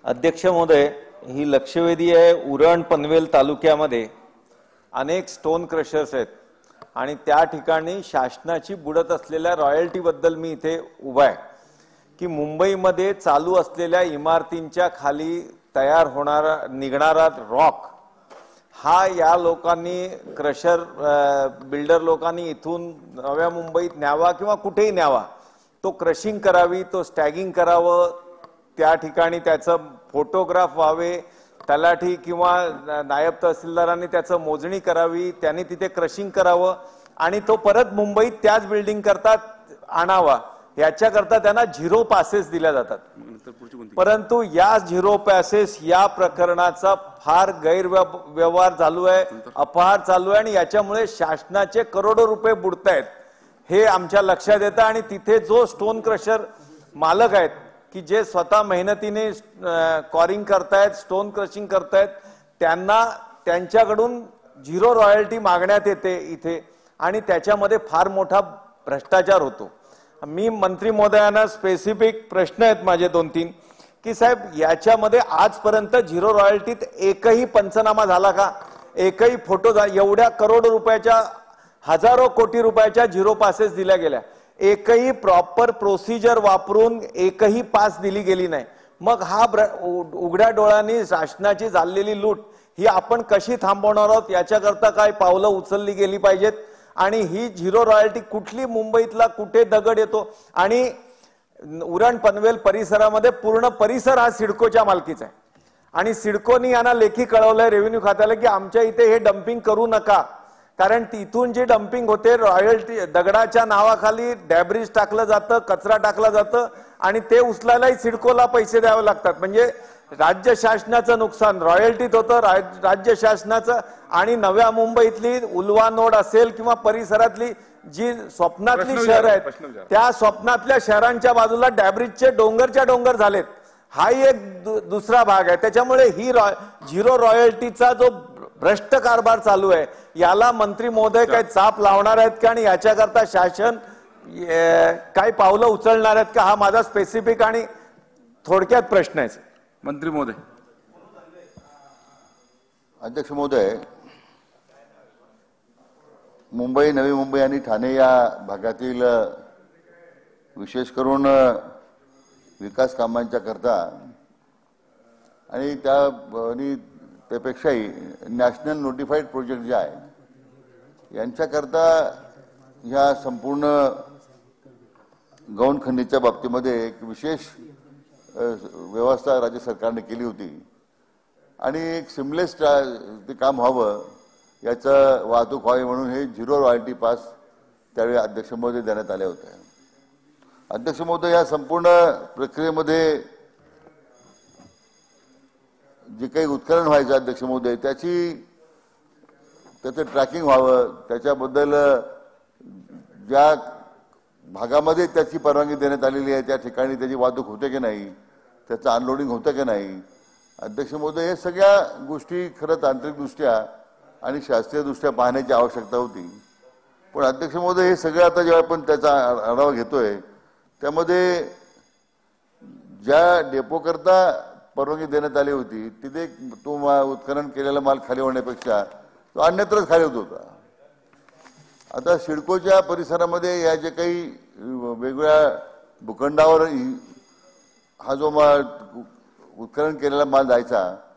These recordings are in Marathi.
अध्यक्ष महोदय, ही लक्षवेधी आहे। उरण पनवेल तालुक्यामध्ये अनेक स्टोन क्रशर्स आहेत आणि त्या ठिकाणी शासनाची बुडत असलेल्या रॉयल्टी बद्दल मी इथे उभा आहे की मुंबईमध्ये चालू असलेल्या इमारतींच्या खाली तयार होणारा निघणारा रॉक हा या लोकांनी क्रशर बिल्डर लोकांनी इथून नव्या मुंबईत न्यावा किंवा कुठेही न्यावा, तो क्रशिंग करावी, तो स्टॅगिंग करावं, त्या ठिकाणी त्याचं फोटोग्राफ व्हावे, तलाठी किंवा नायब तहसीलदारांनी त्याचं मोजणी करावी, त्यांनी तिथे क्रशिंग करावं आणि तो परत मुंबईत त्याच बिल्डिंग करता आणावा, याच्याकरता त्यांना झिरो पासेस दिल्या जातात। परंतु या झिरो पासेस या प्रकरणाचा फार गैरव्यवहार चालू आहे, अपहार चालू आहे आणि याच्यामुळे शासनाचे करोडो रुपये बुडतायत हे आमच्या लक्षात येतं। आणि तिथे जो स्टोन क्रशर मालक आहेत की जे स्वतः मेहनतीने कॉरिंग करतायत, स्टोन क्रशिंग करतायत, त्यांना त्यांच्याकडून झिरो रॉयल्टी मागण्यात येते इथे आणि त्याच्यामध्ये फार मोठा भ्रष्टाचार होतो। मी मंत्री महोदयांना स्पेसिफिक प्रश्न आहेत माझे 2-3 की साहेब याच्यामध्ये आजपर्यंत झिरो रॉयल्टीत एकही पंचनामा झाला का? एकही फोटो एवढ्या करोडो रुपयाच्या, हजारो कोटी रुपयाच्या झिरो पासेस दिल्या गेल्या, एकही प्रॉपर प्रोसिजर वापरून एकही पास दिली गेली नाही। मग हा उघड्या डोळ्यांनी शासनाची झालेली लूट ही आपण कशी थांबवणार आहोत, याच्याकरता काय पावलं उचलली गेली पाहिजेत आणि ही झिरो रॉयल्टी कुठली मुंबईतला कुठे दगड येतो आणि उरण पनवेल परिसरामध्ये पूर्ण परिसर हा सिडकोच्या मालकीचा आहे आणि सिडकोनी यांना लेखी कळवलंय रेव्हेन्यू खात्याला की आमच्या इथे हे डंपिंग करू नका, कारण तिथून जे डंपिंग होते रॉयल्टी दगडाच्या नावाखाली डॅब्रिज टाकलं जातं, कचरा टाकला जातं आणि ते उचलायलाही सिडकोला पैसे द्यावे लागतात। म्हणजे राज्य शासनाचं नुकसान रॉयल्टीत होतं, राज्य शासनाचं। आणि नव्या मुंबईतली उल्वा नोड असेल किंवा परिसरातली जी स्वप्नातली शहर आहेत त्या स्वप्नातल्या शहरांच्या बाजूला डॅब्रिजचे डोंगरच्या डोंगर झालेत, हाही एक दुसरा भाग आहे। त्याच्यामुळे ही झिरो रॉयल्टीचा जो भ्रष्ट कारभार चालू आहे याला मंत्री महोदय काय चाप लावणार आहेत का आणि याच्याकरता शासन काय पावलं उचलणार आहेत का, हा माझा स्पेसिफिक आणि थोडक्यात प्रश्न आहे। मंत्री महोदय। अध्यक्ष महोदय, मुंबई, नवी मुंबई आणि ठाणे या भागातील विशेष करून विकास कामांच्या करता आणि त्यापेक्षाही नॅशनल नोटिफाईड प्रोजेक्ट जे आहे यांच्याकरता ह्या संपूर्ण गौण खंडीच्या बाबतीमध्ये एक विशेष व्यवस्था राज्य सरकारने केली होती आणि एक सिमलेस ते काम व्हावं, याचं वाहतूक व्हावी म्हणून हे झिरो रॉयल्टी पास त्यावेळी अध्यक्ष महोदय देण्यात आले होते। अध्यक्ष महोदय, या संपूर्ण प्रक्रियेमध्ये जे काही उत्खनन व्हायचं अध्यक्ष महोदय त्याचं ट्रॅकिंग व्हावं, त्याच्याबद्दल ज्या भागामध्ये त्याची परवानगी देण्यात आलेली आहे त्या ठिकाणी त्याची वाहतूक होते की नाही, त्याचं अनलोडिंग होतं की नाही, अध्यक्ष महोदय हे सगळ्या गोष्टी खरं तांत्रिकदृष्ट्या आणि शास्त्रीयदृष्ट्या पाहण्याची आवश्यकता होती। पण अध्यक्ष महोदय हे सगळं आता जेव्हा आपण त्याचा आढावा घेतोय त्यामध्ये ज्या डेपोकरता परवानगी देण्यात आली होती तिथे तो उत्खनन केलेला माल खाली होण्यापेक्षा तो अन्यत्रच खाली होत होता। आता सिडकोच्या परिसरामध्ये या जे काही वेगवेगळ्या भूखंडावर हा जो उत्खनन केलेला माल जायचा,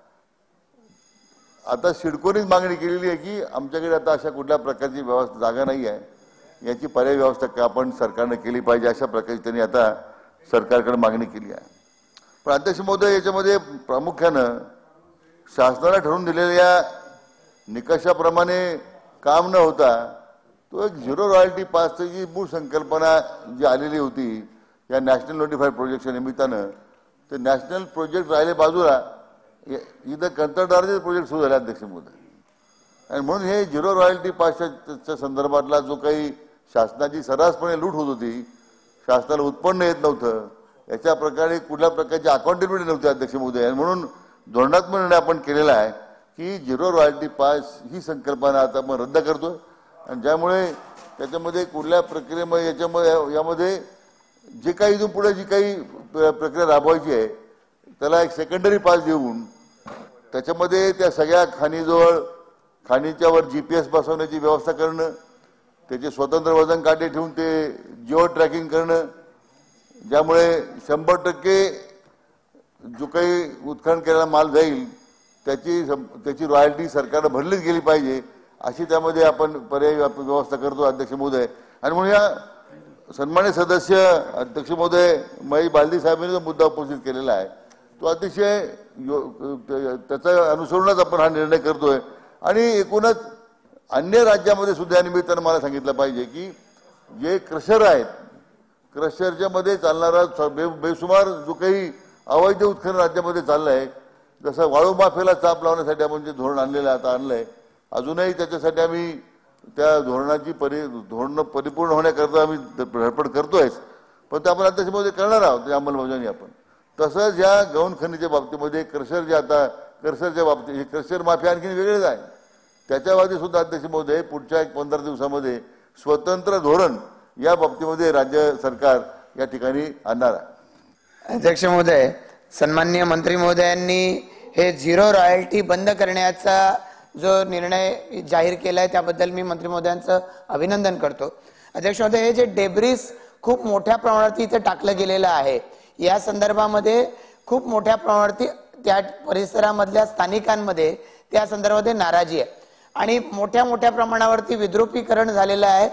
आता सिडकोनेच मागणी केलेली आहे की आमच्याकडे आता अशा कुठल्या प्रकारची जागा नाही आहे, याची पर्यायी व्यवस्था आपण सरकारने केली पाहिजे, अशा प्रकारची त्यांनी आता सरकारकडे मागणी केली आहे। पण अध्यक्ष महोदय, याच्यामध्ये प्रामुख्यानं शासनाला ठरवून दिलेल्या निकषाप्रमाणे काम न होता तो एक झिरो रॉयल्टी पासची जी मूळ संकल्पना जी आलेली होती या नॅशनल नोटिफाईड प्रोजेक्टच्या निमित्तानं, ते नॅशनल प्रोजेक्ट राहिले बाजूला, इथं कंत्राटदाराचे प्रोजेक्ट सुरू झाले अध्यक्ष महोदय। आणि म्हणून हे झिरो रॉयल्टी पासच्या संदर्भातला जो काही शासनाची सर्रासपणे लूट होत होती, शासनाला उत्पन्न येत नव्हतं, याच्या प्रकारे कुठल्या प्रकारची अकाउंटेबिलिटी नव्हती अध्यक्ष महोदय। आणि धोरणात्मक निर्णय आपण केलेला आहे की झिरो रॉयल्टी पास ही संकल्पना आता आपण रद्द करतोय आणि ज्यामुळे त्याच्यामध्ये कुठल्या प्रक्रियेमध्ये यामध्ये जे काही इथून पुढे जी काही प्रक्रिया राबवायची आहे त्याला एक सेकंडरी पास देऊन त्याच्यामध्ये त्या सगळ्या खाणीजवळ खाणीच्यावर GPS बसवण्याची व्यवस्था करणं, त्याचे स्वतंत्र वजन काटे ठेवून ते जिओ ट्रॅकिंग करणं, ज्यामुळे 100% जो काही उत्खनन केलेला माल जाईल त्याची रॉयल्टी सरकारला भरलीच गेली पाहिजे, अशी त्यामध्ये आपण पर्यायी व्यवस्था करतो अध्यक्ष महोदय. आणि म्हणून या सन्मान्य सदस्य अध्यक्ष महोदय महेश बालदी साहेबांनी जो मुद्दा उपस्थित केलेला आहे तो अतिशय त्याचं अनुसरूनच आपण हा निर्णय करतोय. आणि एकूणच अन्य राज्यामध्ये सुद्धा या निमित्तानं मला सांगितलं पाहिजे की जे क्रशर आहेत, क्रशरच्या मध्ये चालणारा बेसुमार जो काही अवैध उत्खनन राज्यामध्ये चाललं आहे, जसं वाळू माफियाला चाप लावण्यासाठी आपण जे धोरण आता आणलंय, अजूनही त्याच्यासाठी आम्ही त्या धोरणाची धोरण परिपूर्ण होण्याकरता आम्ही धडपड करतोयच, पण ते आपण त्याच्यामध्ये करणार आहोत त्याची अंमलबजावणी आपण. तसंच या गौण खनिजच्या बाबतीमध्ये क्रशर जे आता क्रशरच्या बाबतीत हे क्रशर माफिया आणखी वेगळेच आहे, त्याच्यावरती सुद्धा अध्यक्ष महोदय पुढच्या 15 दिवसामध्ये स्वतंत्र धोरण या बाबतीमध्ये राज्य सरकार या ठिकाणी आणणार आहे. अध्यक्ष महोदय, सन्माननीय मंत्री महोदयांनी हे झिरो रॉयल्टी बंद करण्याचा जो निर्णय जाहीर केलाय त्याबद्दल मी मंत्री महोदयांचं अभिनंदन करतो. अध्यक्ष महोदय, हे जे डेब्रिस खूप मोठ्या प्रमाणात इथे टाकलं गेलेलं आहे, या संदर्भामध्ये खूप मोठ्या प्रमाणात त्या परिसरामधल्या स्थानिकांमध्ये त्या संदर्भामध्ये नाराजी आहे आणि मोठ्या प्रमाणावरती विद्रुपीकरण झालेलं आहे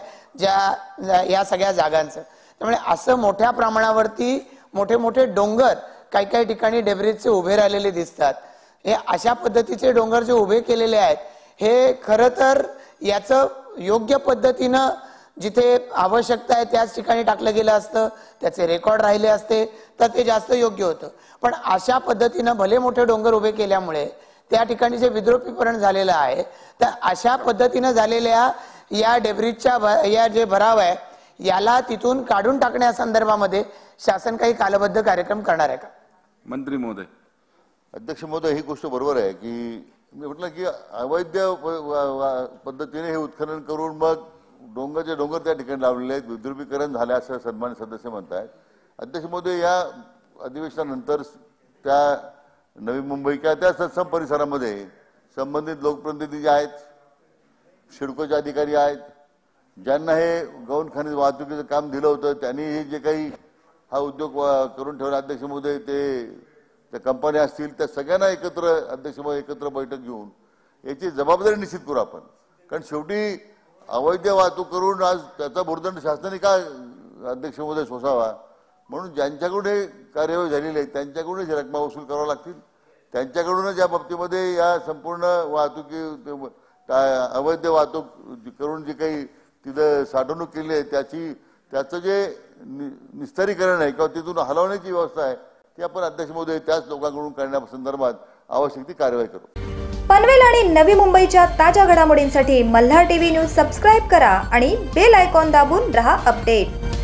या सगळ्या जागांचं. त्यामुळे असं मोठ्या प्रमाणावरती मोठे डोंगर काही ठिकाणी डेब्रिसचे उभे राहिलेले दिसतात. हे अशा पद्धतीचे डोंगर जे उभे केलेले आहेत हे खरं तर याचं योग्य पद्धतीनं जिथे आवश्यकता आहे त्याच ठिकाणी टाकलं गेलं असतं, त्याचे रेकॉर्ड राहिले असते तर ते जास्त योग्य होतं. पण अशा पद्धतीनं भले मोठे डोंगर उभे केल्यामुळे त्या ठिकाणी जे विद्रुपीकरण झालेलं आहे, तर अशा पद्धतीनं झालेल्या या डेब्रिसच्या या जे भराव आहे याला तिथून काढून टाकण्यासंदर्भामध्ये शासन काही कालबद्ध कार्यक्रम करणार आहे का? मंत्री महोदय. अध्यक्ष महोदय, ही गोष्ट बरोबर आहे की मी म्हटलं की अवैध पद्धतीने हे उत्खनन करून मग डोंगर त्या ठिकाणी लावलेले आहेत, विद्रुपीकरण झाले असं सन्मान्य सदस्य म्हणतायत. अध्यक्ष महोदय, या अधिवेशनानंतर त्या नवी मुंबई किंवा त्या तत्सम परिसरामध्ये संबंधित लोकप्रतिनिधी जे आहेत, सिडकोचे अधिकारी आहेत, ज्यांना हे गौण खनिज वाहतुकीचं काम दिलं होतं, त्यांनी हे जे काही हा उद्योग करून ठेवला अध्यक्ष महोदय, ते त्या कंपन्या असतील त्या सगळ्यांना एकत्र अध्यक्ष महोदय एकत्र बैठक घेऊन याची जबाबदारी निश्चित करू आपण. कारण शेवटी अवैध वाहतूक करून आज त्याचा भुर्दंड शासनाने का अध्यक्ष महोदय सोसावा, म्हणून ज्यांच्याकडून हे कार्यवाही झालेली आहे त्यांच्याकडूनच रकमा वसूल कराव्या लागतील. त्यांच्याकडूनच या बाबतीमध्ये या संपूर्ण वाहतुकी अवैध वाहतूक करून जी काही तिथं साठवणूक केली आहे त्याचं जे निस्तारीकरण आहे किंवा तिथून हलवण्याची व्यवस्था आहे ती आपण अध्यक्ष महोदय त्याच लोकांकडून करण्यासंदर्भात आवश्यक ती कार्यवाही करू. पनवेल आणि नवी मुंबईच्या ताज्या घडामोडींसाठी मल्हार टीव्ही न्यूज सबस्क्राईब करा आणि बेल आयकॉन दाबून रहा अपडेट.